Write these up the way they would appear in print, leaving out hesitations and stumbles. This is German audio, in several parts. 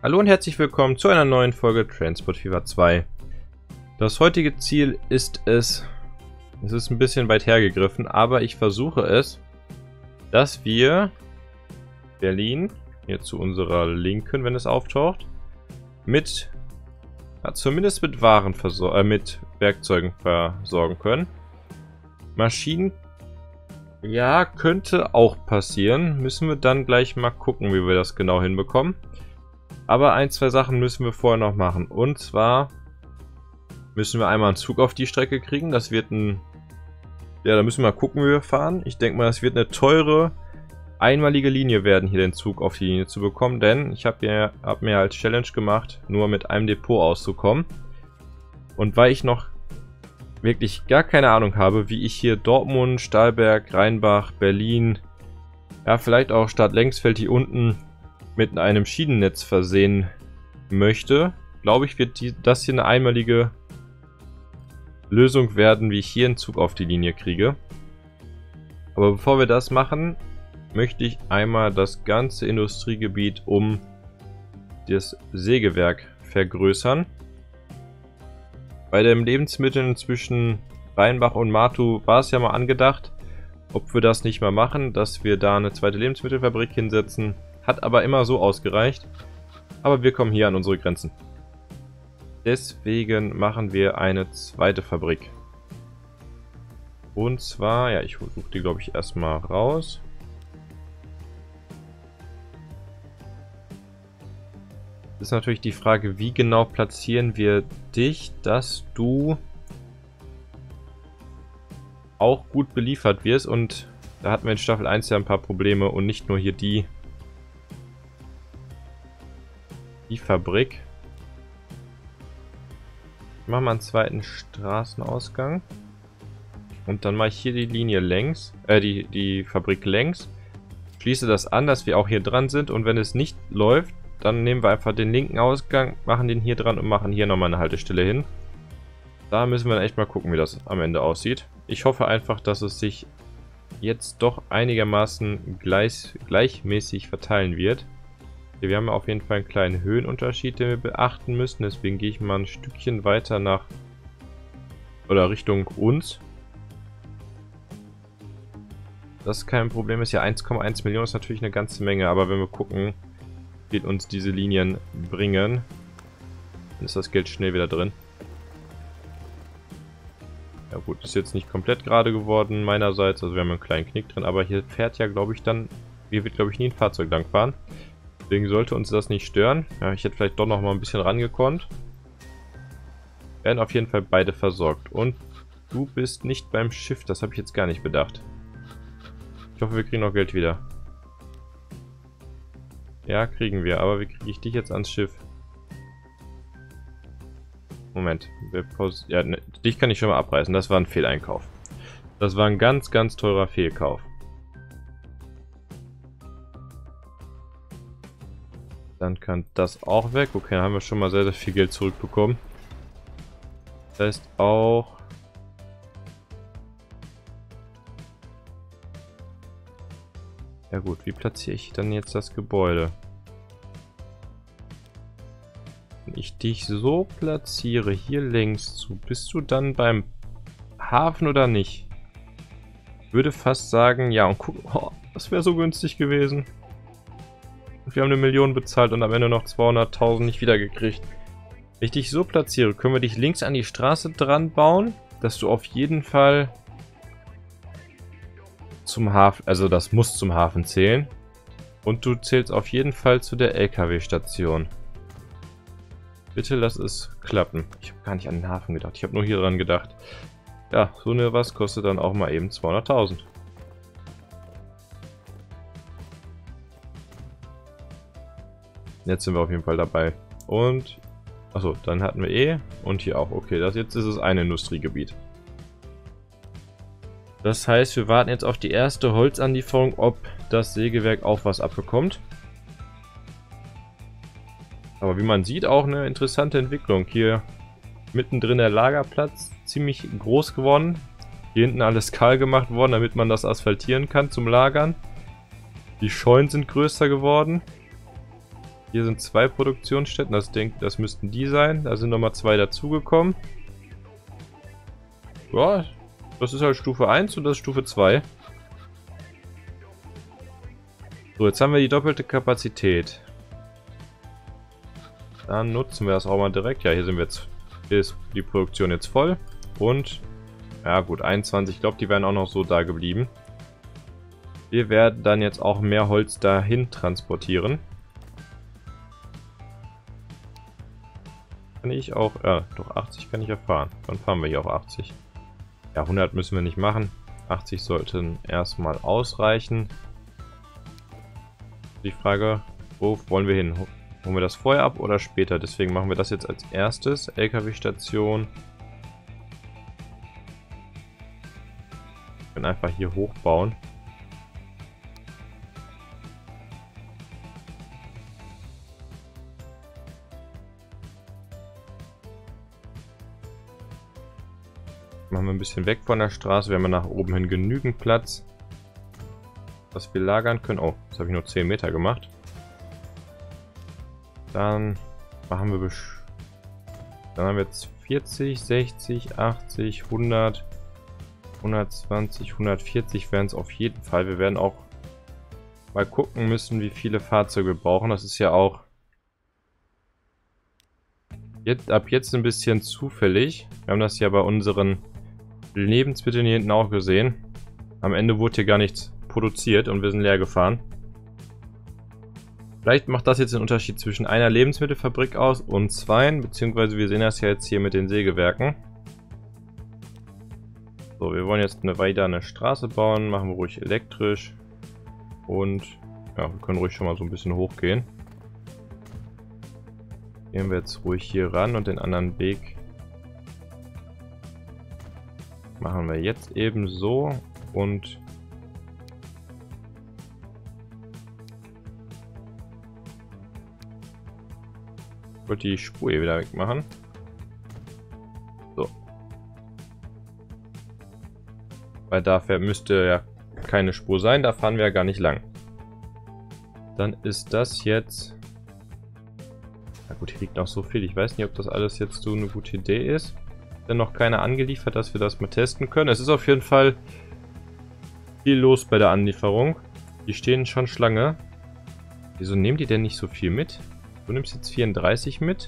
Hallo und herzlich willkommen zu einer neuen Folge Transport Fever 2. Das heutige Ziel ist es ist ein bisschen weit hergegriffen, aber ich versuche es, dass wir Berlin, hier zu unserer Linken, wenn es auftaucht, mit, zumindest mit mit Werkzeugen versorgen können. Maschinen, ja, könnte auch passieren. Müssen wir dann gleich mal gucken, wie wir das genau hinbekommen. Aber ein, zwei Sachen müssen wir vorher noch machen. Und zwar müssen wir einmal einen Zug auf die Strecke kriegen. Das wird ein... Ja, da müssen wir mal gucken, wie wir fahren. Ich denke mal, das wird eine teure, einmalige Linie werden, hier den Zug auf die Linie zu bekommen. Denn ich habe mir als Challenge gemacht, nur mit einem Depot auszukommen. Und weil ich noch wirklich gar keine Ahnung habe, wie ich hier Dortmund, Stahlberg, Rheinbach, Berlin, ja, vielleicht auch Stadt Lengsfeld hier unten mit einem Schienennetz versehen möchte, glaube ich, wird das hier eine einmalige Lösung werden, wie ich hier einen Zug auf die Linie kriege. Aber bevor wir das machen, möchte ich einmal das ganze Industriegebiet um das Sägewerk vergrößern. Bei den Lebensmitteln zwischen Rheinbach und Martu war es ja mal angedacht, ob wir das nicht mal machen, dass wir da eine zweite Lebensmittelfabrik hinsetzen. Hat aber immer so ausgereicht. Aber wir kommen hier an unsere Grenzen. Deswegen machen wir eine zweite Fabrik. Und zwar, ja, ich suche die, glaube ich, erstmal raus. Das ist natürlich die Frage, wie genau platzieren wir dich, dass du auch gut beliefert wirst. Und da hatten wir in Staffel 1 ja ein paar Probleme und nicht nur hier die Fabrik. Ich mache mal einen zweiten Straßenausgang. Und dann mache ich hier die Linie längs, die Fabrik längs. Schließe das an, dass wir auch hier dran sind. Und wenn es nicht läuft, dann nehmen wir einfach den linken Ausgang, machen den hier dran und machen hier nochmal eine Haltestelle hin. Da müssen wir dann echt mal gucken, wie das am Ende aussieht. Ich hoffe einfach, dass es sich jetzt doch einigermaßen gleichmäßig verteilen wird. Wir haben auf jeden Fall einen kleinen Höhenunterschied, den wir beachten müssen. Deswegen gehe ich mal ein Stückchen weiter nach oder Richtung uns. Das ist kein Problem. Ist ja 1,1 Millionen, ist natürlich eine ganze Menge. Aber wenn wir gucken, wie uns diese Linien bringen, dann ist das Geld schnell wieder drin. Ja gut, ist jetzt nicht komplett gerade geworden meinerseits. Also wir haben einen kleinen Knick drin. Aber hier fährt ja, glaube ich, dann... Hier wird, glaube ich, nie ein Fahrzeug lang fahren. Deswegen sollte uns das nicht stören. Ja, ich hätte vielleicht doch noch mal ein bisschen rangekonnt. Werden auf jeden Fall beide versorgt. Und du bist nicht beim Schiff. Das habe ich jetzt gar nicht bedacht. Ich hoffe, wir kriegen noch Geld wieder. Ja, kriegen wir. Aber wie kriege ich dich jetzt ans Schiff? Moment. Ja, ne, dich kann ich schon mal abreißen. Das war ein Fehleinkauf. Das war ein ganz, ganz teurer Fehlkauf. Dann kann das auch weg. Okay, dann haben wir schon mal sehr, sehr viel Geld zurückbekommen. Das heißt auch... Ja gut, wie platziere ich dann jetzt das Gebäude? Wenn ich dich so platziere, hier längs zu, bist du dann beim Hafen oder nicht? Ich würde fast sagen, ja, und guck, oh, das wäre so günstig gewesen. Wir haben 1 Million bezahlt und am Ende noch 200.000 nicht wiedergekriegt. Wenn ich dich so platziere, können wir dich links an die Straße dran bauen, dass du auf jeden Fall zum Hafen, also das muss zum Hafen zählen. Und du zählst auf jeden Fall zu der LKW-Station. Bitte lass es klappen. Ich habe gar nicht an den Hafen gedacht, ich habe nur hier dran gedacht. Ja, so eine was kostet dann auch mal eben 200.000. Jetzt sind wir auf jeden Fall dabei. Und, achso, dann hatten wir und hier auch. Okay, jetzt ist es ein Industriegebiet. Das heißt, wir warten jetzt auf die erste Holzanlieferung, ob das Sägewerk auch was abbekommt. Aber wie man sieht, auch eine interessante Entwicklung. Hier mittendrin der Lagerplatz, ziemlich groß geworden. Hier hinten alles kahl gemacht worden, damit man das asphaltieren kann zum Lagern. Die Scheunen sind größer geworden. Hier sind 2 Produktionsstätten, das müssten die sein. Da sind nochmal 2 dazugekommen. Ja, das ist halt Stufe 1 und das ist Stufe 2. So, jetzt haben wir die doppelte Kapazität. Dann nutzen wir das auch mal direkt. Ja, hier ist die Produktion jetzt voll. Und, ja gut, 21. Ich glaube, die wären auch noch so da geblieben. Wir werden dann jetzt auch mehr Holz dahin transportieren. Kann ich auch, ja, doch 80 kann ich ja fahren. Dann fahren wir hier auf 80. Ja, 100 müssen wir nicht machen. 80 sollten erstmal ausreichen. Die Frage, wo wollen wir hin? Holen wir das vorher ab oder später? Deswegen machen wir das jetzt als erstes. LKW-Station. Wir können einfach hier hochbauen. Machen wir ein bisschen weg von der Straße. Wir haben nach oben hin genügend Platz, dass wir lagern können. Oh, jetzt habe ich nur 10 Meter gemacht. Dann machen wir dann haben wir jetzt 40, 60, 80, 100, 120, 140 wären es auf jeden Fall. Wir werden auch mal gucken müssen, wie viele Fahrzeuge wir brauchen. Das ist ja auch ab jetzt ein bisschen zufällig. Wir haben das ja bei unseren Lebensmitteln hier hinten auch gesehen. Am Ende wurde hier gar nichts produziert und wir sind leer gefahren. Vielleicht macht das jetzt den Unterschied zwischen einer Lebensmittelfabrik aus und 2, beziehungsweise wir sehen das ja jetzt hier mit den Sägewerken. So, wir wollen jetzt weiter eine Straße bauen, machen wir ruhig elektrisch und ja, wir können ruhig schon mal so ein bisschen hochgehen. Gehen wir jetzt ruhig hier ran und den anderen Weg machen wir jetzt eben so und ich wollte die Spur hier wieder wegmachen. So. Weil dafür müsste ja keine Spur sein, da fahren wir ja gar nicht lang. Dann ist das jetzt... Na gut, hier liegt noch so viel. Ich weiß nicht, ob das alles jetzt so eine gute Idee ist. Denn noch keiner angeliefert, dass wir das mal testen können. Es ist auf jeden Fall viel los bei der Anlieferung. Die stehen schon Schlange. Wieso nehmen die denn nicht so viel mit? Du nimmst jetzt 34 mit.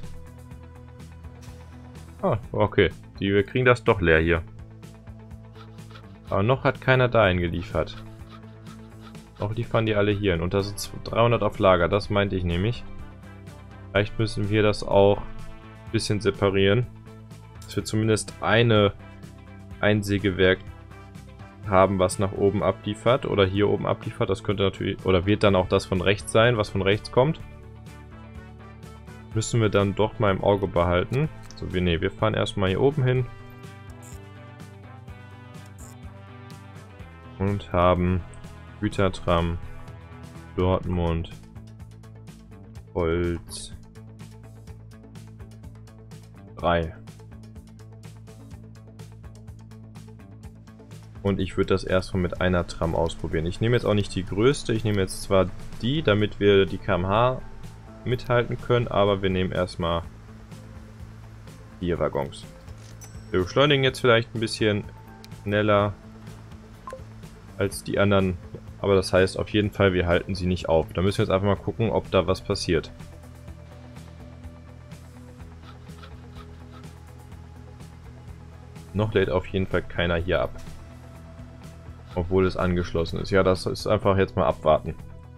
Ah, okay. Wir kriegen das doch leer hier. Aber noch hat keiner da eingeliefert. Noch liefern die alle hier hin. Und da sind 300 auf Lager. Das meinte ich nämlich. Vielleicht müssen wir das auch ein bisschen separieren. Dass wir zumindest ein Sägewerk haben, was nach oben abliefert. Oder hier oben abliefert. Das könnte natürlich... Oder wird dann auch das von rechts sein, was von rechts kommt. Müssen wir dann doch mal im Auge behalten. So, wir fahren erstmal hier oben hin. Und haben Gütertram, Dortmund, Holz 3. Und ich würde das erstmal mit einer Tram ausprobieren. Ich nehme jetzt auch nicht die größte, ich nehme jetzt zwar die, damit wir die km/h mithalten können, aber wir nehmen erstmal 4 Waggons. Wir beschleunigen jetzt vielleicht ein bisschen schneller als die anderen, aber das heißt auf jeden Fall, wir halten sie nicht auf. Da müssen wir jetzt einfach mal gucken, ob da was passiert. Noch lädt auf jeden Fall keiner hier ab. Obwohl es angeschlossen ist. Ja, das ist einfach jetzt mal abwarten.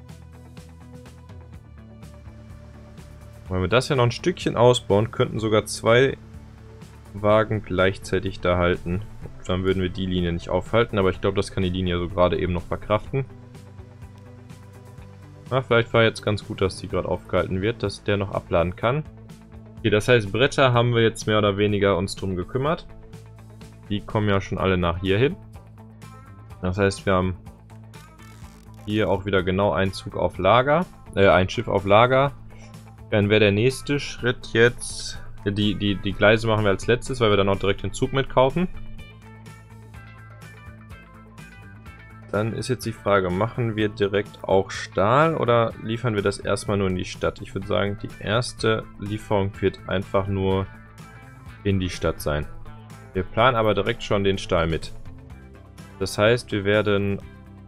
Wenn wir das ja noch ein Stückchen ausbauen, könnten sogar 2 Wagen gleichzeitig da halten. Dann würden wir die Linie nicht aufhalten, aber ich glaube, das kann die Linie so gerade eben noch verkraften. Na, vielleicht war jetzt ganz gut, dass die gerade aufgehalten wird, dass der noch abladen kann. Okay, das heißt, Bretter haben wir jetzt mehr oder weniger uns drum gekümmert. Die kommen ja schon alle nach hier hin. Das heißt, wir haben hier auch wieder genau einen Zug auf Lager, ein Schiff auf Lager. Dann wäre der nächste Schritt jetzt, die Gleise machen wir als letztes, weil wir dann auch direkt den Zug mitkaufen. Dann ist jetzt die Frage, machen wir direkt auch Stahl oder liefern wir das erstmal nur in die Stadt? Ich würde sagen, die erste Lieferung wird einfach nur in die Stadt sein. Wir planen aber direkt schon den Stahl mit. Das heißt, wir werden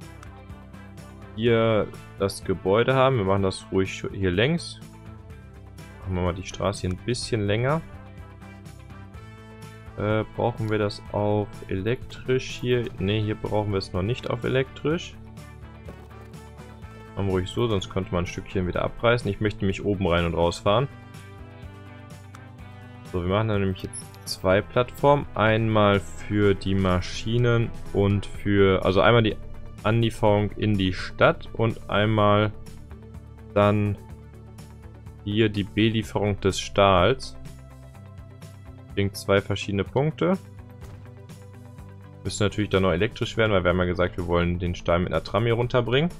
hier das Gebäude haben. Wir machen das ruhig hier längs. Machen wir mal die Straße hier ein bisschen länger. Brauchen wir das auf elektrisch hier? Ne, hier brauchen wir es noch nicht auf elektrisch. Machen wir ruhig so, sonst könnte man ein Stückchen wieder abreißen. Ich möchte nämlich oben rein und raus fahren. So, wir machen dann nämlich jetzt zwei Plattformen. Einmal für die Maschinen und für, also einmal die Anlieferung in die Stadt und einmal dann hier die Belieferung des Stahls. Zwei verschiedene Punkte. Müssen natürlich dann noch elektrisch werden, weil wir haben ja gesagt, wir wollen den Stahl mit einer Tram hier runterbringen.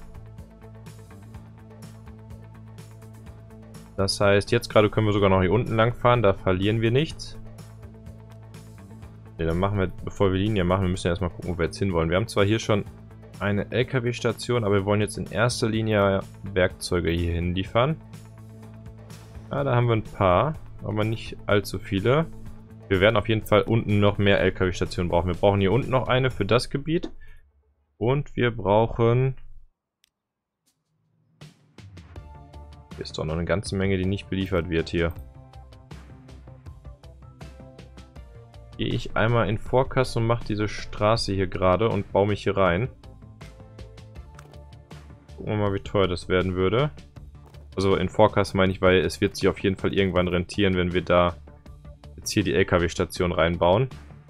Das heißt, jetzt gerade können wir sogar noch hier unten lang fahren, da verlieren wir nichts. Ne, dann machen wir, bevor wir Linie machen, wir müssen ja erstmal gucken, wo wir jetzt hin wollen. Wir haben zwar hier schon eine LKW-Station, aber wir wollen jetzt in erster Linie Werkzeuge hier hinliefern. Ja, da haben wir ein paar, aber nicht allzu viele. Wir werden auf jeden Fall unten noch mehr LKW-Stationen brauchen. Wir brauchen hier unten noch eine für das Gebiet. Und wir brauchen... Hier ist doch noch eine ganze Menge, die nicht beliefert wird hier. Gehe ich einmal in Vorkasse und mache diese Straße hier gerade und baue mich hier rein. Gucken wir mal, wie teuer das werden würde. Also in Vorkasse meine ich, weil es wird sich auf jeden Fall irgendwann rentieren, wenn wir da jetzt hier die LKW-Station reinbauen.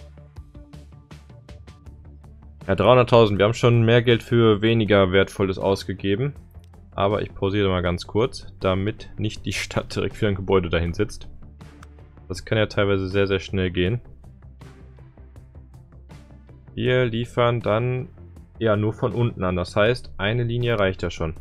Ja, 300.000. Wir haben schon mehr Geld für weniger Wertvolles ausgegeben. Aber ich pausiere mal ganz kurz, damit nicht die Stadt direkt für ein Gebäude dahin sitzt. Das kann ja teilweise sehr, sehr schnell gehen. Wir liefern dann ja nur von unten an. Das heißt, eine Linie reicht ja schon.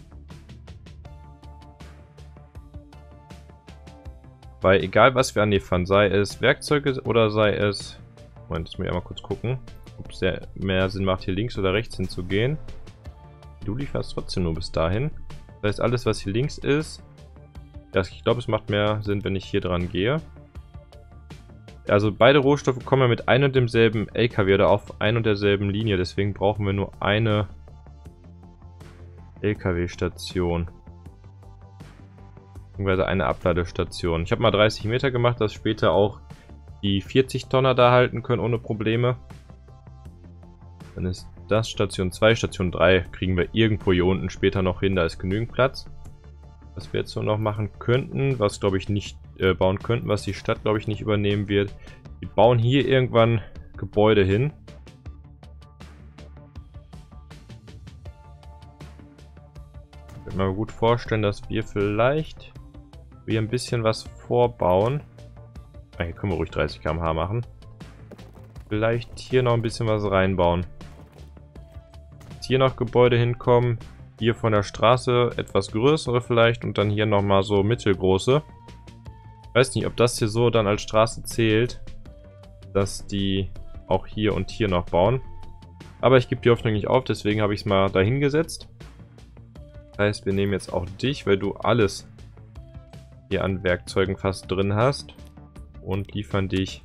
Weil egal was wir anliefern, sei es Werkzeuge oder sei es... Moment, jetzt muss ich einmal kurz gucken, ob es mehr Sinn macht, hier links oder rechts hinzugehen. Du lieferst trotzdem nur bis dahin. Das heißt, alles was hier links ist... Ja, ich glaube, es macht mehr Sinn, wenn ich hier dran gehe. Also beide Rohstoffe kommen ja mit einem und demselben LKW oder auf ein und derselben Linie. Deswegen brauchen wir nur eine LKW-Station. Beziehungsweise eine Abladestation. Ich habe mal 30 Meter gemacht, dass später auch die 40 Tonner da halten können ohne Probleme. Dann ist das Station 2, Station 3 kriegen wir irgendwo hier unten später noch hin, da ist genügend Platz. Was wir jetzt so noch machen könnten, was glaube ich nicht bauen könnten, was die Stadt glaube ich nicht übernehmen wird. Wir bauen hier irgendwann Gebäude hin. Ich könnte mir gut vorstellen, dass wir vielleicht ein bisschen was vorbauen. Hier können wir ruhig 30 km/h machen. Vielleicht hier noch ein bisschen was reinbauen. Jetzt hier noch Gebäude hinkommen. Hier von der Straße etwas größere vielleicht und dann hier nochmal so mittelgroße. Ich weiß nicht, ob das hier so dann als Straße zählt, dass die auch hier und hier noch bauen. Aber ich gebe die Hoffnung nicht auf, deswegen habe ich es mal dahin gesetzt. Das heißt, wir nehmen jetzt auch dich, weil du alles hier an Werkzeugen fast drin hast und liefern dich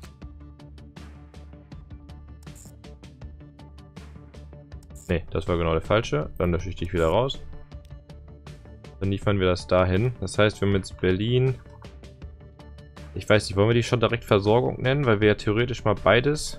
ne, das war genau der falsche. Dann lösche ich dich wieder raus. Dann liefern wir das dahin. Das heißt, wir haben jetzt Berlin. Ich weiß nicht, wollen wir die schon direkt Versorgung nennen, weil wir ja theoretisch mal beides.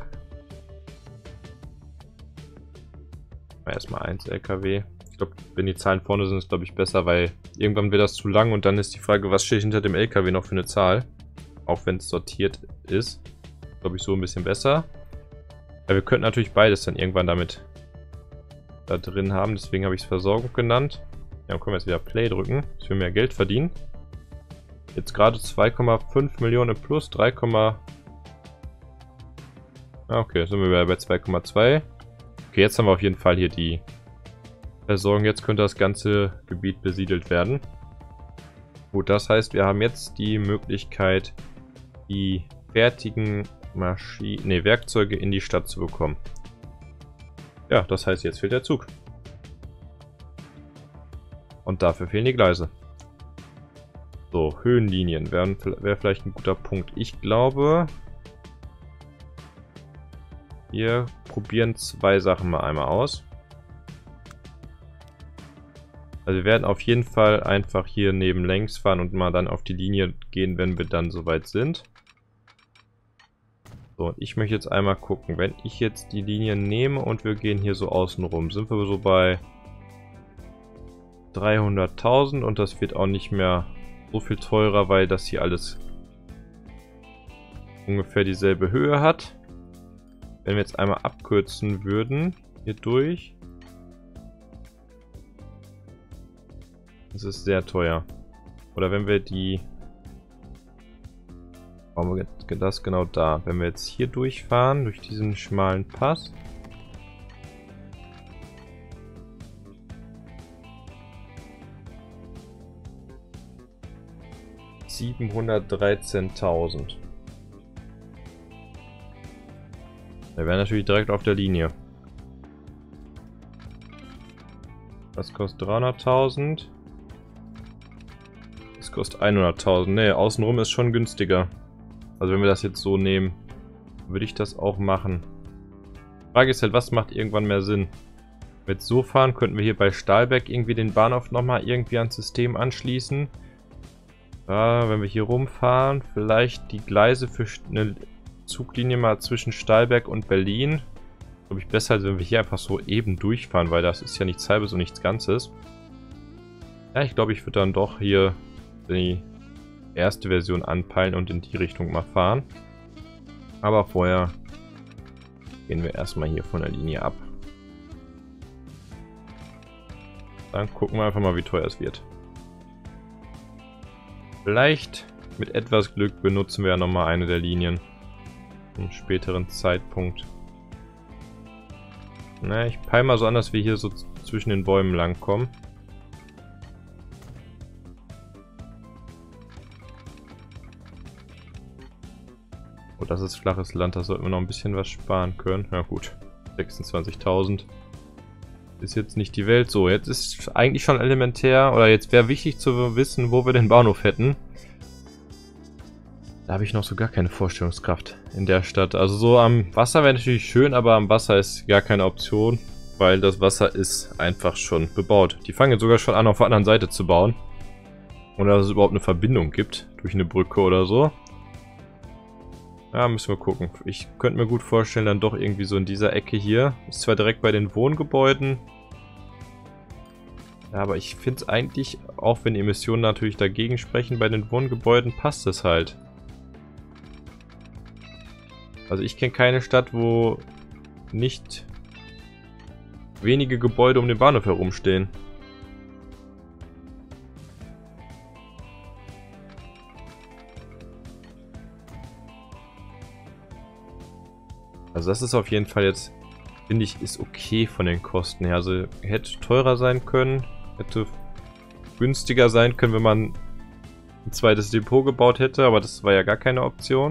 Erstmal 1 LKW. Ich glaube, wenn die Zahlen vorne sind, ist glaube ich besser, weil irgendwann wird das zu lang und dann ist die Frage, was steht hinter dem LKW noch für eine Zahl? Auch wenn es sortiert ist. Glaube ich so ein bisschen besser. Ja, wir könnten natürlich beides dann irgendwann damit da drin haben, deswegen habe ich es Versorgung genannt. Ja, dann können wir jetzt wieder Play drücken, dass wir mehr Geld verdienen. Jetzt gerade 2,5 Millionen plus 3, okay, sind wir wieder bei 2,2. Okay, jetzt haben wir auf jeden Fall hier die Versorgung. Jetzt könnte das ganze Gebiet besiedelt werden. Gut, das heißt, wir haben jetzt die Möglichkeit, die fertigen Werkzeuge in die Stadt zu bekommen. Ja, das heißt, jetzt fehlt der Zug. Und dafür fehlen die Gleise. So, Höhenlinien wäre vielleicht ein guter Punkt. Ich glaube, wir probieren zwei Sachen mal einmal aus. Also wir werden auf jeden Fall einfach hier neben längs fahren und mal dann auf die Linie gehen, wenn wir dann soweit sind. So, und ich möchte jetzt einmal gucken, wenn ich jetzt die Linie nehme und wir gehen hier so außen rum, sind wir so bei 300.000 und das wird auch nicht mehr so viel teurer, weil das hier alles ungefähr dieselbe Höhe hat. Wenn wir jetzt einmal abkürzen würden, hier durch, das ist sehr teuer. Oder wenn wir die... Warum geht das genau da? Wenn wir jetzt hier durchfahren, durch diesen schmalen Pass. $713.000. Wir wären natürlich direkt auf der Linie. Das kostet 300.000. Das kostet 100.000. Ne, außenrum ist schon günstiger. Also wenn wir das jetzt so nehmen, würde ich das auch machen. Die Frage ist halt, was macht irgendwann mehr Sinn? Wenn wir jetzt so fahren, könnten wir hier bei Stahlberg irgendwie den Bahnhof nochmal irgendwie ans System anschließen. Ja, wenn wir hier rumfahren, vielleicht die Gleise für eine Zuglinie mal zwischen Stahlberg und Berlin. Glaube ich besser, als wenn wir hier einfach so eben durchfahren, weil das ist ja nichts Halbes und nichts Ganzes. Ja, ich glaube, ich würde dann doch hier die erste Version anpeilen und in die Richtung mal fahren. Aber vorher gehen wir erstmal hier von der Linie ab. Dann gucken wir einfach mal, wie teuer es wird. Vielleicht mit etwas Glück benutzen wir ja nochmal eine der Linien. Zum späteren Zeitpunkt. Na, ich peile mal so an, dass wir hier so zwischen den Bäumen lang kommen. Oh, das ist flaches Land, da sollten wir noch ein bisschen was sparen können. Ja gut, 26.000. Ist jetzt nicht die Welt. So, jetzt ist eigentlich schon elementär, oder jetzt wäre wichtig zu wissen, wo wir den Bahnhof hätten. Da habe ich noch so gar keine Vorstellungskraft in der Stadt. Also so am Wasser wäre natürlich schön, aber am Wasser ist gar keine Option, weil das Wasser ist einfach schon bebaut. Die fangen jetzt sogar schon an, auf der anderen Seite zu bauen. Oder dass es überhaupt eine Verbindung gibt durch eine Brücke oder so. Ja, müssen wir gucken. Ich könnte mir gut vorstellen, dann doch irgendwie so in dieser Ecke hier. Ist zwar direkt bei den Wohngebäuden. Ja, aber ich finde es eigentlich, auch wenn die Emissionen natürlich dagegen sprechen, bei den Wohngebäuden passt es halt. Also ich kenne keine Stadt, wo nicht wenige Gebäude um den Bahnhof herumstehen. Also das ist auf jeden Fall jetzt, finde ich, ist okay von den Kosten her. Also hätte teurer sein können, hätte günstiger sein können, wenn man ein zweites Depot gebaut hätte, aber das war ja gar keine Option.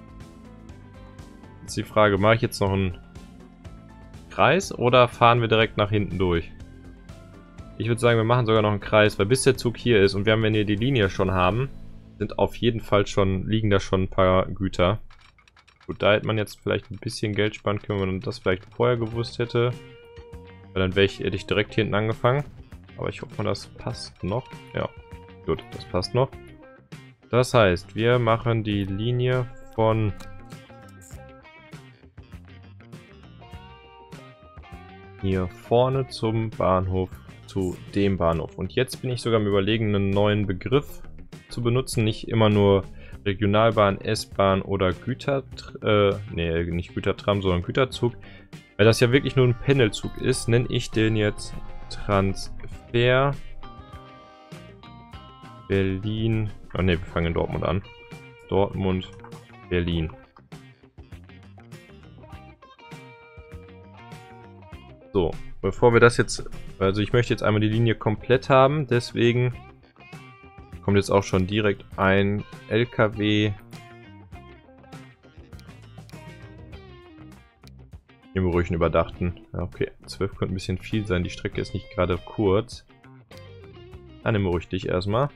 Jetzt die Frage, mache ich jetzt noch einen Kreis oder fahren wir direkt nach hinten durch? Ich würde sagen, wir machen sogar noch einen Kreis, weil bis der Zug hier ist und wenn wir die Linie schon haben, sind auf jeden Fall schon, liegen da schon ein paar Güter. Gut, da hätte man jetzt vielleicht ein bisschen Geld sparen können, wenn man das vielleicht vorher gewusst hätte. Weil dann hätte ich direkt hier hinten angefangen. Aber ich hoffe mal, das passt noch. Ja, gut, das passt noch. Das heißt, wir machen die Linie von hier vorne zum Bahnhof, zu dem Bahnhof. Und jetzt bin ich sogar am Überlegen, einen neuen Begriff zu benutzen. Nicht immer nur Regionalbahn, S-Bahn oder nee, nicht Gütertram, sondern Güterzug. Weil das ja wirklich nur ein Pendelzug ist, nenne ich den jetzt Transfer Berlin. Oh ne, wir fangen in Dortmund an. Dortmund, Berlin. So, bevor wir das jetzt, also ich möchte jetzt einmal die Linie komplett haben, deswegen kommt jetzt auch schon direkt ein LKW. Nehmen wir ruhig einen überdachten. Ja, okay, 12 könnte ein bisschen viel sein. Die Strecke ist nicht gerade kurz. Dann nehmen wir ruhig dich erstmal.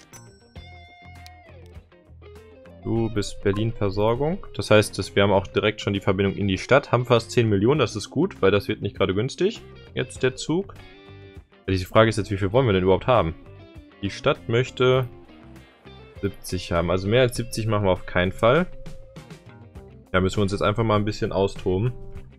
Du bist Berlin-Versorgung. Das heißt, wir haben auch direkt schon die Verbindung in die Stadt. Haben fast 10 Millionen, das ist gut, weil das wird nicht gerade günstig. Jetzt der Zug. Die Frage ist jetzt, wie viel wollen wir denn überhaupt haben? Die Stadt möchte 70 haben. Also mehr als 70 machen wir auf keinen Fall. Da müssen wir uns jetzt einfach mal ein bisschen austoben.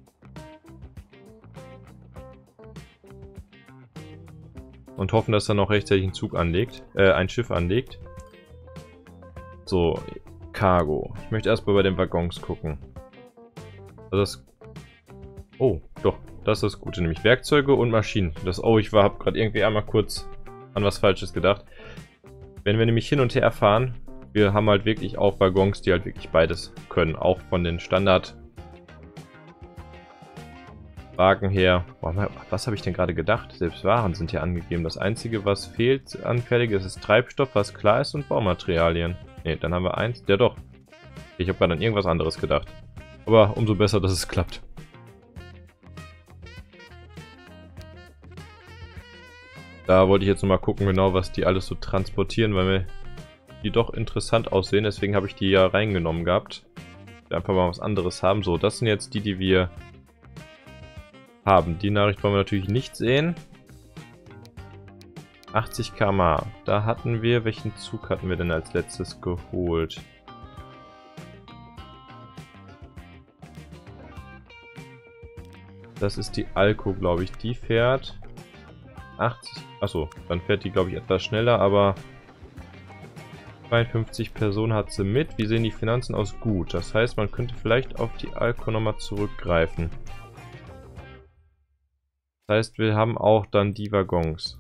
Und hoffen, dass er noch rechtzeitig einen Zug anlegt. Ein Schiff anlegt. So, Cargo. Ich möchte erstmal bei den Waggons gucken. Das. Oh, doch. Das ist das Gute, nämlich Werkzeuge und Maschinen. Ich habe gerade irgendwie einmal kurz an was Falsches gedacht. Wenn wir nämlich hin und her fahren, wir haben halt wirklich auch Waggons, die halt wirklich beides können. Auch von den Standardwagen her. Boah, was habe ich denn gerade gedacht? Selbst Waren sind hier angegeben. Das Einzige, was fehlt anfällig, ist Treibstoff, was klar ist, und Baumaterialien. Ne, dann haben wir eins. Ja doch. Ich habe gerade an irgendwas anderes gedacht. Aber umso besser, dass es klappt. Da wollte ich jetzt nochmal gucken, genau, was die alles so transportieren, weil mir die doch interessant aussehen. Deswegen habe ich die ja reingenommen gehabt. Einfach mal was anderes haben. So, das sind jetzt die wir haben. Die Nachricht wollen wir natürlich nicht sehen. 80 km/h. Da hatten wir, welchen Zug hatten wir denn als letztes geholt? Das ist die Alco, glaube ich. Die fährt 80. Achso, dann fährt die, glaube ich, etwas schneller, aber 52 Personen hat sie mit. Wie sehen die Finanzen aus? Gut. Das heißt, man könnte vielleicht auf die Alco nochmal zurückgreifen. Das heißt, wir haben auch dann die Waggons.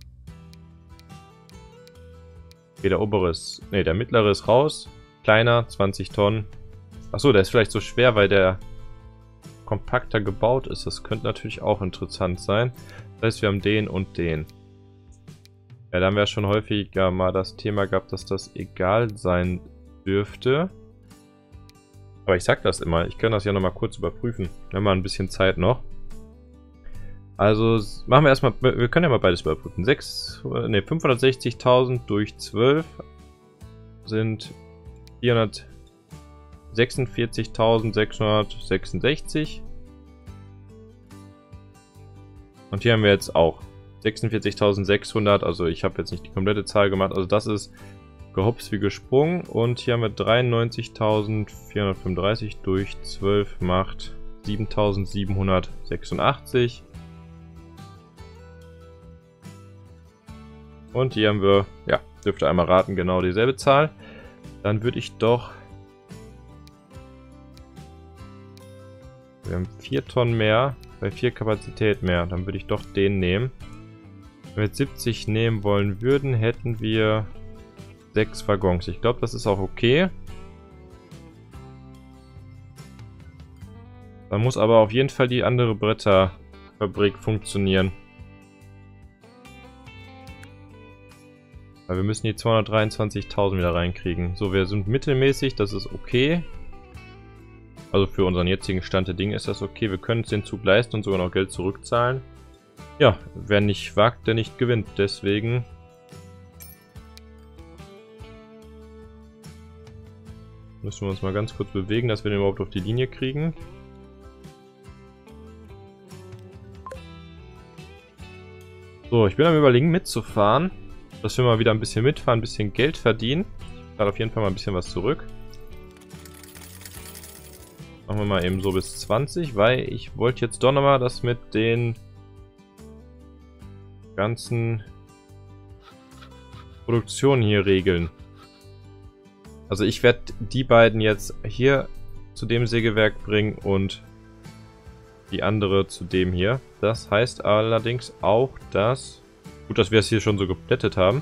Okay, der obere ist... Ne, der mittlere ist raus. Kleiner, 20 Tonnen. Achso, der ist vielleicht so schwer, weil der kompakter gebaut ist. Das könnte natürlich auch interessant sein. Das heißt, wir haben den und den. Ja, da haben wir ja schon häufiger mal das Thema gehabt, dass das egal sein dürfte. Aber ich sag das immer. Ich kann das ja nochmal kurz überprüfen. Wir haben mal ein bisschen Zeit noch. Also machen wir erstmal, wir können ja mal beides überprüfen. 560.000 durch 12 sind 446.666. Und hier haben wir jetzt auch 46.600, also ich habe jetzt nicht die komplette Zahl gemacht, also das ist gehopst wie gesprungen. Und hier haben wir 93.435 durch 12 macht 7.786. Und hier haben wir, ja, dürft ihr einmal raten, genau dieselbe Zahl. Dann würde ich doch... Wir haben 4 Tonnen mehr, bei 4 Kapazität mehr. Dann würde ich doch den nehmen. Wenn wir jetzt 70 nehmen wollen würden, hätten wir 6 Waggons. Ich glaube, das ist auch okay. Dann muss aber auf jeden Fall die andere Bretterfabrik funktionieren. Weil wir müssen die 223.000 wieder reinkriegen. So, wir sind mittelmäßig, das ist okay. Also für unseren jetzigen Stand der Dinge ist das okay. Wir können uns den Zug leisten und sogar noch Geld zurückzahlen. Ja, wer nicht wagt, der nicht gewinnt. Deswegen müssen wir uns mal ganz kurz bewegen, dass wir den überhaupt auf die Linie kriegen. So, ich bin am Überlegen mitzufahren. Dass wir mal wieder ein bisschen mitfahren, ein bisschen Geld verdienen. Ich zahle auf jeden Fall mal ein bisschen was zurück. Machen wir mal eben so bis 20, weil ich wollte jetzt doch nochmal das mit den ganzen Produktionen hier regeln. Also ich werde die beiden jetzt hier zu dem Sägewerk bringen und die andere zu dem hier. Das heißt allerdings auch, dass... Gut, dass wir es hier schon so geplättet haben.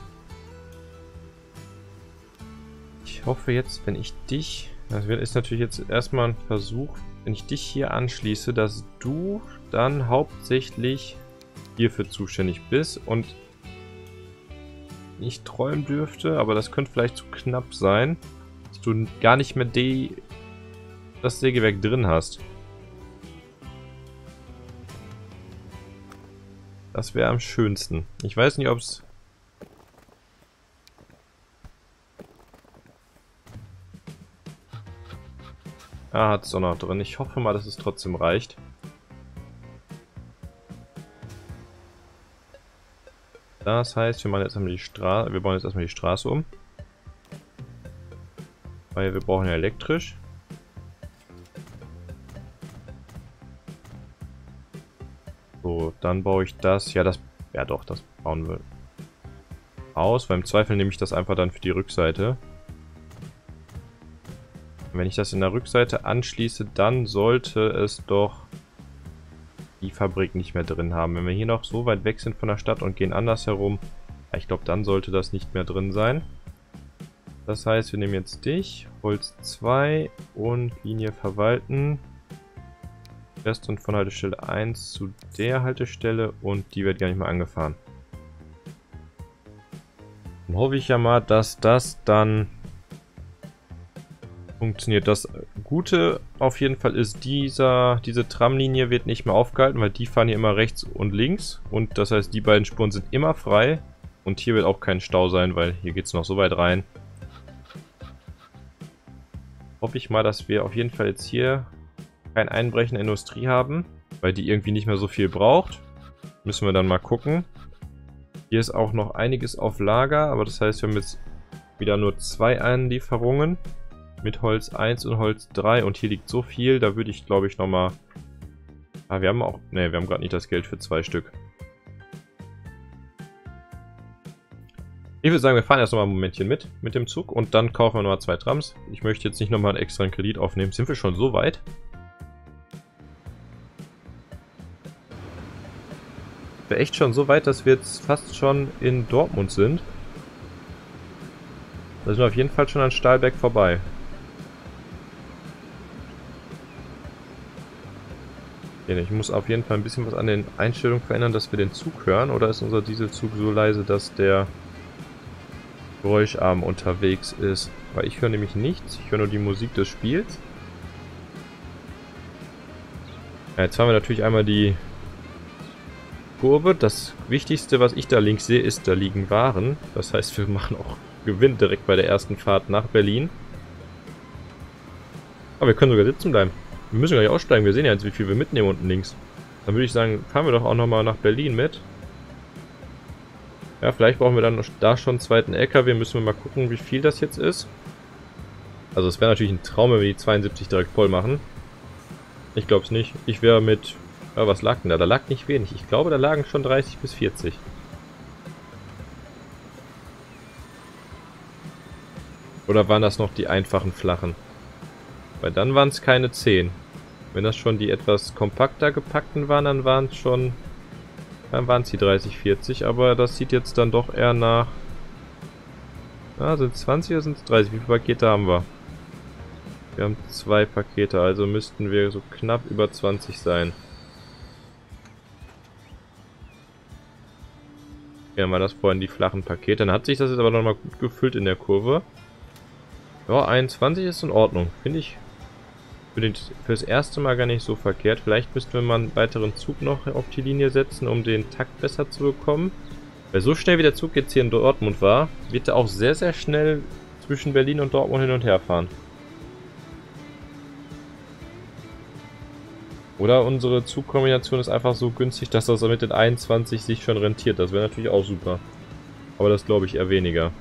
Ich hoffe jetzt, wenn ich dich... Das ist natürlich jetzt erstmal ein Versuch, wenn ich dich hier anschließe, dass du dann hauptsächlich hierfür zuständig bist und nicht träumen dürfte, aber das könnte vielleicht zu knapp sein, dass du gar nicht mehr das Sägewerk drin hast. Das wäre am schönsten. Ich weiß nicht, ob es... Ah, hat es auch noch drin. Ich hoffe mal, dass es trotzdem reicht. Das heißt, wir bauen jetzt erstmal die Straße um. Weil wir brauchen ja elektrisch. So, dann baue ich das. Ja, doch, das bauen wir aus. Weil im Zweifel nehme ich das einfach dann für die Rückseite. Wenn ich das in der Rückseite anschließe, dann sollte es doch die Fabrik nicht mehr drin haben. Wenn wir hier noch so weit weg sind von der Stadt und gehen andersherum, ja, ich glaube, dann sollte das nicht mehr drin sein. Das heißt, wir nehmen jetzt dich, Holz 2 und Linie verwalten. Rest und von Haltestelle 1 zu der Haltestelle und die wird gar nicht mehr angefahren. Dann hoffe ich ja mal, dass das dann funktioniert. Das Gute auf jeden Fall ist, diese Tramlinie wird nicht mehr aufgehalten, weil die fahren hier immer rechts und links. Und das heißt, die beiden Spuren sind immer frei. Und hier wird auch kein Stau sein, weil hier geht es noch so weit rein. Hoffe ich mal, dass wir auf jeden Fall jetzt hier kein Einbrechen in der Industrie haben, weil die irgendwie nicht mehr so viel braucht. Müssen wir dann mal gucken. Hier ist auch noch einiges auf Lager, aber das heißt, wir haben jetzt wieder nur 2 Einlieferungen. Mit Holz 1 und Holz 3 und hier liegt so viel, da würde ich glaube ich nochmal... Ah, wir haben auch... Ne, wir haben gerade nicht das Geld für 2 Stück. Ich würde sagen, wir fahren erst nochmal ein Momentchen mit dem Zug und dann kaufen wir nochmal 2 Trams. Ich möchte jetzt nicht nochmal einen extra Kredit aufnehmen. Sind wir schon so weit? Wir echt schon so weit, dass wir jetzt fast schon in Dortmund sind. Da sind wir auf jeden Fall schon an Stahlberg vorbei. Ich muss auf jeden Fall ein bisschen was an den Einstellungen verändern, dass wir den Zug hören. Oder ist unser Dieselzug so leise, dass der geräuscharm unterwegs ist? Weil ich höre nämlich nichts. Ich höre nur die Musik des Spiels. Ja, jetzt haben wir natürlich einmal die Kurve. Das Wichtigste, was ich da links sehe, ist, da liegen Waren. Das heißt, wir machen auch Gewinn direkt bei der ersten Fahrt nach Berlin. Aber wir können sogar sitzen bleiben. Wir müssen gar nicht aussteigen. Wir sehen ja jetzt, wie viel wir mitnehmen unten links. Dann würde ich sagen, fahren wir doch auch nochmal nach Berlin mit. Ja, vielleicht brauchen wir dann da schon einen zweiten LKW. Müssen wir mal gucken, wie viel das jetzt ist. Also es wäre natürlich ein Traum, wenn wir die 72 direkt voll machen. Ich glaube es nicht. Ich wäre mit... Ja, was lag denn da? Da lag nicht wenig. Ich glaube, da lagen schon 30 bis 40. Oder waren das noch die einfachen flachen? Weil dann waren es keine 10. Wenn das schon die etwas kompakter gepackten waren, dann waren es schon... Dann waren es die 30, 40, aber das sieht jetzt dann doch eher nach... Ah, sind es 20 oder sind es 30? Wie viele Pakete haben wir? Wir haben 2 Pakete, also müssten wir so knapp über 20 sein. Ja, mal das vorhin die flachen Pakete. Dann hat sich das jetzt aber nochmal gut gefüllt in der Kurve. Ja, 21 ist in Ordnung. Finde ich fürs erste Mal gar nicht so verkehrt. Vielleicht müssten wir mal einen weiteren Zug noch auf die Linie setzen, um den Takt besser zu bekommen. Weil so schnell wie der Zug jetzt hier in Dortmund war, wird er auch sehr, sehr schnell zwischen Berlin und Dortmund hin und her fahren. Oder unsere Zugkombination ist einfach so günstig, dass das mit den 21 sich schon rentiert. Das wäre natürlich auch super. Aber das glaube ich eher weniger.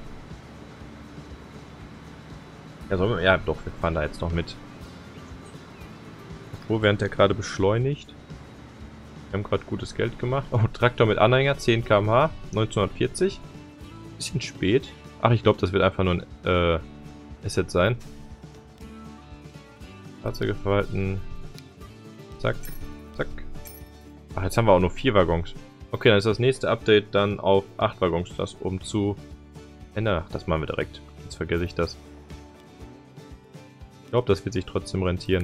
Ja, ja, doch, wir fahren da jetzt noch mit. Obwohl, während der gerade beschleunigt. Wir haben gerade gutes Geld gemacht. Oh, Traktor mit Anhänger, 10 km/h, 1940. Bisschen spät. Ach, ich glaube, das wird einfach nur ein Asset sein. Fahrzeuge verwalten. Zack, zack. Ach, jetzt haben wir auch nur 4 Waggons. Okay, dann ist das nächste Update dann auf 8 Waggons, das um zu ändern. Ach, das machen wir direkt. Jetzt vergesse ich das. Ich glaube, das wird sich trotzdem rentieren.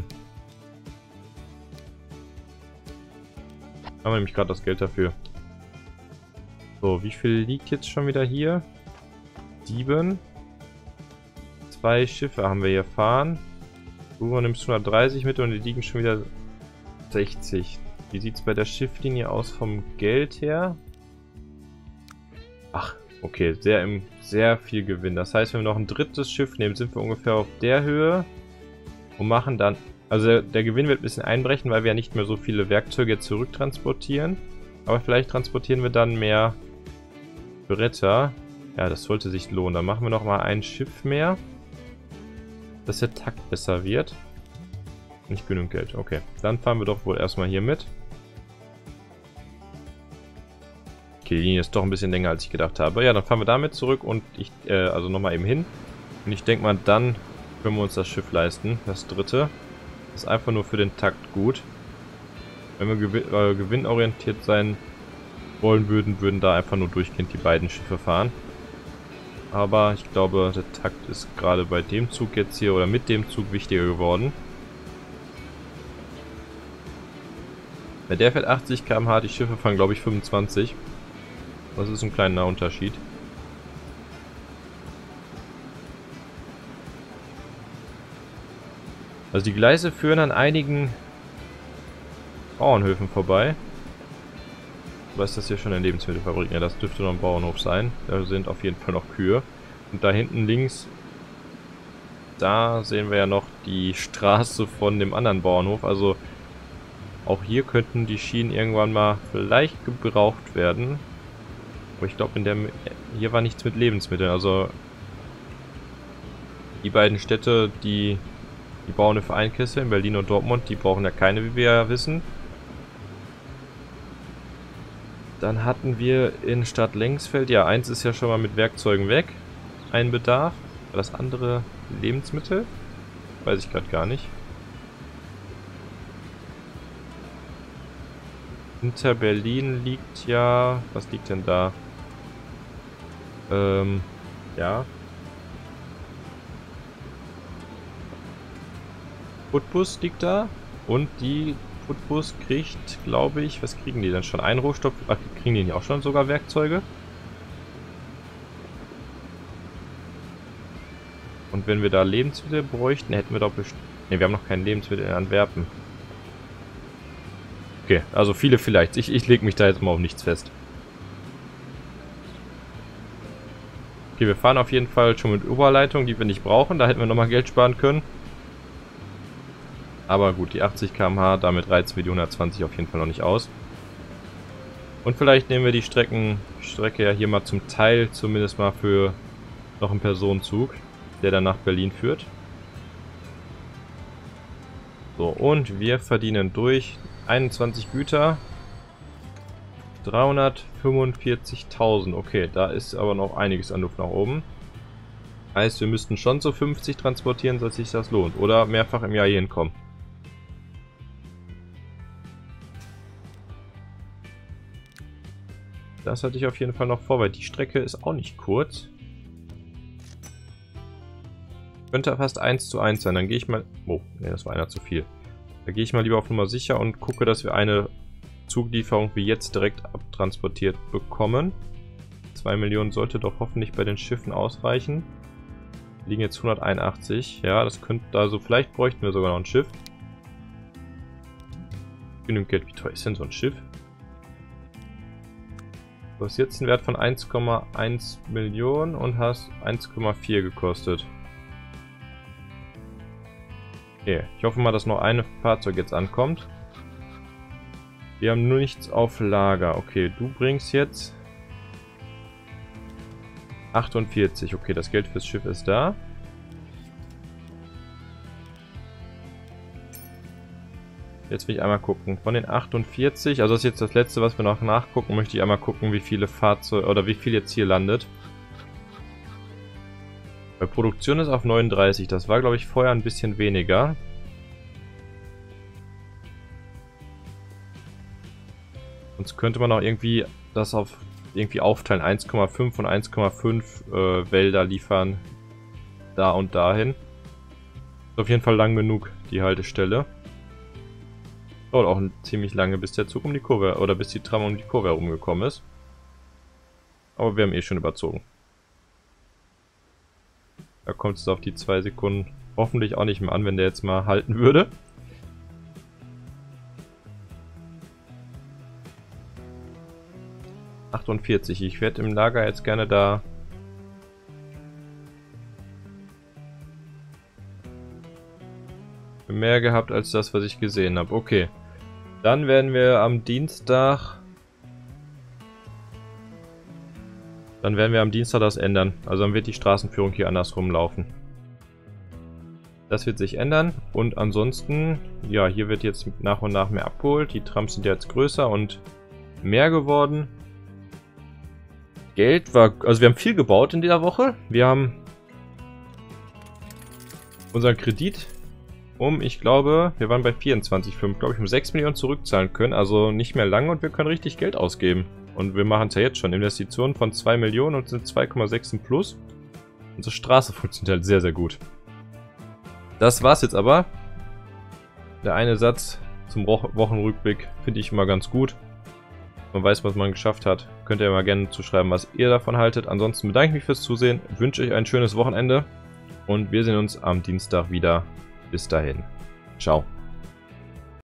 Haben wir nämlich gerade das Geld dafür. So, wie viel liegt jetzt schon wieder hier? 7. 2 Schiffe haben wir hier fahren. Du nimmst 130 mit und die liegen schon wieder 60. Wie sieht es bei der Schifflinie aus vom Geld her? Ach, okay, sehr viel Gewinn. Das heißt, wenn wir noch ein drittes Schiff nehmen, sind wir ungefähr auf der Höhe und machen dann... Also der Gewinn wird ein bisschen einbrechen, weil wir ja nicht mehr so viele Werkzeuge jetzt zurücktransportieren. Aber vielleicht transportieren wir dann mehr Bretter. Ja, das sollte sich lohnen. Dann machen wir noch mal ein Schiff mehr, dass der Takt besser wird. Nicht genug Geld. Okay, dann fahren wir doch wohl erstmal hier mit. Okay, die Linie ist doch ein bisschen länger, als ich gedacht habe. Ja, dann fahren wir damit zurück und also nochmal eben hin. Und ich denke mal, dann können wir uns das Schiff leisten, das dritte. Das ist einfach nur für den Takt gut. Wenn wir gewinnorientiert sein wollen würden, würden da einfach nur durchgehend die beiden Schiffe fahren. Aber ich glaube, der Takt ist gerade bei dem Zug jetzt hier oder mit dem Zug wichtiger geworden. Der fährt 80 km/h, die Schiffe fahren glaube ich 25. Das ist ein kleiner Unterschied. Also die Gleise führen an einigen Bauernhöfen vorbei. Aber ist das hier schon eine Lebensmittelfabrik? Ja, das dürfte noch ein Bauernhof sein. Da sind auf jeden Fall noch Kühe. Und da hinten links, da sehen wir ja noch die Straße von dem anderen Bauernhof. Also auch hier könnten die Schienen irgendwann mal vielleicht gebraucht werden. Aber ich glaube, hier war nichts mit Lebensmitteln. Also die beiden Städte, die Bauernhöfe einkesseln, Berlin und Dortmund, die brauchen ja keine, wie wir ja wissen. Dann hatten wir in Stadt Lengsfeld, ja, eins ist ja schon mal mit Werkzeugen weg. Ein Bedarf. Das andere Lebensmittel? Weiß ich gerade gar nicht. Hinter Berlin liegt ja... Was liegt denn da? Ja. Putbus liegt da. Und die Putbus kriegt, glaube ich... Was kriegen die denn schon? Ein Rohstoff... Ach, kriegen die nicht auch schon sogar Werkzeuge? Und wenn wir da Lebensmittel bräuchten, hätten wir doch bestimmt... Ne, wir haben noch kein Lebensmittel in Antwerpen. Okay, also viele vielleicht. Ich lege mich da jetzt mal auf nichts fest. Okay, wir fahren auf jeden Fall schon mit Oberleitung, die wir nicht brauchen. Da hätten wir nochmal Geld sparen können. Aber gut, die 80 km/h, damit reizen wir die 120 auf jeden Fall noch nicht aus. Und vielleicht nehmen wir die Strecke ja hier mal zum Teil zumindest mal für noch einen Personenzug, der dann nach Berlin führt. So, und wir verdienen durch 21 Güter 345.000. Okay, da ist aber noch einiges an Luft nach oben. Heißt, wir müssten schon so 50 transportieren, dass sich das lohnt. Oder mehrfach im Jahr hier hinkommen. Das hatte ich auf jeden Fall noch vor, weil die Strecke ist auch nicht kurz. Könnte fast 1:1 sein. Dann gehe ich mal... Oh, ne, das war einer zu viel. Da gehe ich mal lieber auf Nummer sicher und gucke, dass wir eine Zuglieferung wie jetzt direkt abtransportiert bekommen. 2 Millionen sollte doch hoffentlich bei den Schiffen ausreichen. Liegen jetzt 181. Ja, das könnte... Also vielleicht bräuchten wir sogar noch ein Schiff. Genügend Geld. Wie teuer ist denn so ein Schiff? Du hast jetzt einen Wert von 1,1 Millionen und hast 1,4 gekostet. Okay, ich hoffe mal, dass noch ein Fahrzeug jetzt ankommt. Wir haben nur nichts auf Lager. Okay, du bringst jetzt 48. Okay, das Geld fürs Schiff ist da. Jetzt will ich einmal gucken. Von den 48, also das ist jetzt das letzte, was wir noch nachgucken, möchte ich einmal gucken, wie viele Fahrzeuge oder wie viel jetzt hier landet. Bei Produktion ist auf 39. Das war, glaube ich, vorher ein bisschen weniger. Sonst könnte man auch irgendwie das auf irgendwie aufteilen. 1,5 und 1,5 Wälder liefern. Da und dahin. Ist auf jeden Fall lang genug, die Haltestelle. Dauert auch ziemlich lange, bis der Zug um die Kurve, oder bis die Tram um die Kurve herumgekommen ist. Aber wir haben eh schon überzogen. Da kommt es auf die 2 Sekunden hoffentlich auch nicht mehr an, wenn der jetzt mal halten würde. 48. Ich werde im Lager jetzt gerne da... mehr gehabt als das, was ich gesehen habe. Okay. Dann werden wir am Dienstag... das ändern. Also dann wird die Straßenführung hier andersrum laufen. Das wird sich ändern. Und ansonsten, ja, hier wird jetzt nach und nach mehr abgeholt. Die Trams sind jetzt größer und mehr geworden. Geld war... Also wir haben viel gebaut in dieser Woche. Wir haben unseren Kredit ich glaube, wir waren bei 24,5, glaube ich, um 6 Millionen zurückzahlen können. Also nicht mehr lange und wir können richtig Geld ausgeben. Und wir machen es ja jetzt schon. Investitionen von 2 Millionen und sind 2,6 im Plus. Unsere Straße funktioniert halt sehr, sehr gut. Das war's jetzt aber. Der eine Satz zum Wochenrückblick finde ich immer ganz gut. Man weiß, was man geschafft hat. Könnt ihr mal gerne zuschreiben, was ihr davon haltet. Ansonsten bedanke ich mich fürs Zusehen. Wünsche euch ein schönes Wochenende. Und wir sehen uns am Dienstag wieder. Bis dahin. Ciao.